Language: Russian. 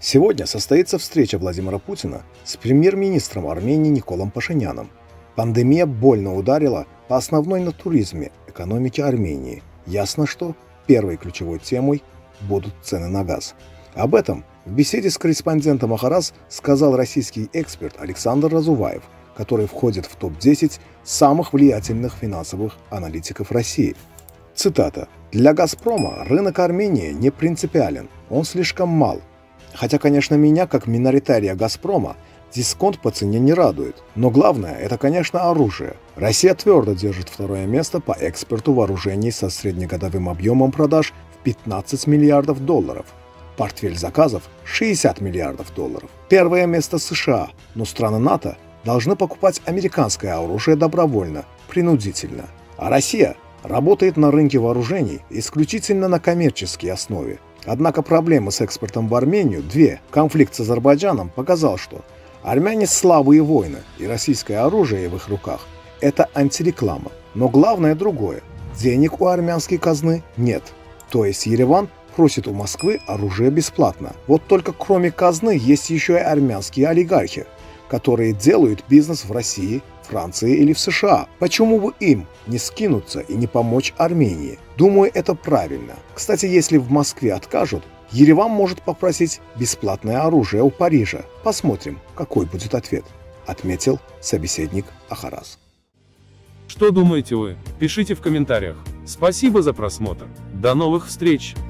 Сегодня состоится встреча Владимира Путина с премьер-министром Армении Николом Пашиняном. Пандемия больно ударила по основной на туризме экономике Армении. Ясно, что первой ключевой темой будут цены на газ. Об этом в беседе с корреспондентом Ахараз сказал российский эксперт Александр Разуваев, который входит в топ-10 самых влиятельных финансовых аналитиков России. Цитата. «Для «Газпрома» рынок Армении не принципиален, он слишком мал. Хотя, конечно, меня, как миноритария «Газпрома», дисконт по цене не радует. Но главное – это, конечно, оружие. Россия твердо держит второе место по экспорту вооружений со среднегодовым объемом продаж в 15 миллиардов долларов. Портфель заказов – 60 миллиардов долларов. Первое место США, но страны НАТО должны покупать американское оружие добровольно, принудительно. А Россия работает на рынке вооружений исключительно на коммерческой основе. Однако проблемы с экспортом в Армению две. Конфликт с Азербайджаном показал, что армяне слабые воины, и российское оружие в их руках – это антиреклама. Но главное другое – денег у армянской казны нет. То есть Ереван просит у Москвы оружие бесплатно. Вот только кроме казны есть еще и армянские олигархи, которые делают бизнес в России, Франции или в США. Почему бы им не скинуться и не помочь Армении? Думаю, это правильно. Кстати, если в Москве откажут, Ереван может попросить бесплатное оружие у Парижа. Посмотрим, какой будет ответ, отметил собеседник Ахараз. Что думаете вы? Пишите в комментариях. Спасибо за просмотр. До новых встреч!